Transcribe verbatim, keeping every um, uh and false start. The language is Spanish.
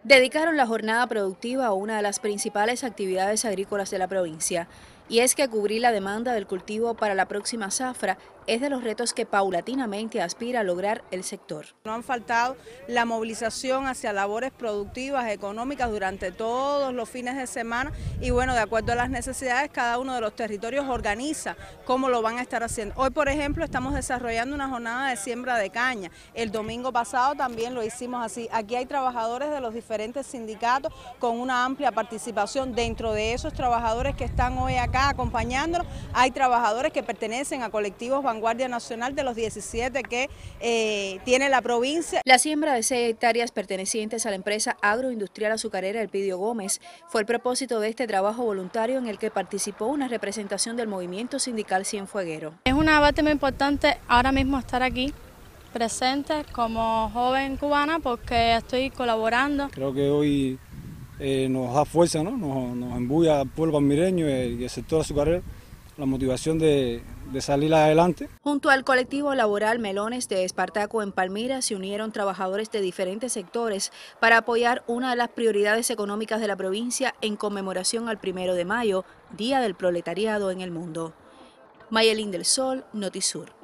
Dedicaron la jornada productiva a una de las principales actividades agrícolas de la provincia, y es que cubrir la demanda del cultivo para la próxima zafra es de los retos que paulatinamente aspira a lograr el sector. No han faltado la movilización hacia labores productivas, económicas durante todos los fines de semana y bueno, de acuerdo a las necesidades, cada uno de los territorios organiza cómo lo van a estar haciendo. Hoy, por ejemplo, estamos desarrollando una jornada de siembra de caña. El domingo pasado también lo hicimos así. Aquí hay trabajadores de los diferentes sindicatos con una amplia participación. Dentro de esos trabajadores que están hoy acá acompañándonos, hay trabajadores que pertenecen a colectivos Vanguardia Nacional de los diecisiete que eh, tiene la provincia. La siembra de seis hectáreas pertenecientes a la empresa agroindustrial azucarera Elpidio Gómez fue el propósito de este trabajo voluntario en el que participó una representación del movimiento sindical Cienfueguero. Es una parte muy importante ahora mismo estar aquí presente como joven cubana porque estoy colaborando. Creo que hoy eh, nos da fuerza, ¿no? nos, nos embulla al pueblo palmireño y el sector azucarero la motivación de, de salir adelante. Junto al colectivo laboral Melones de Espartaco en Palmira se unieron trabajadores de diferentes sectores para apoyar una de las prioridades económicas de la provincia en conmemoración al primero de mayo, Día del Proletariado en el Mundo. Mayelín del Sol, Notisur.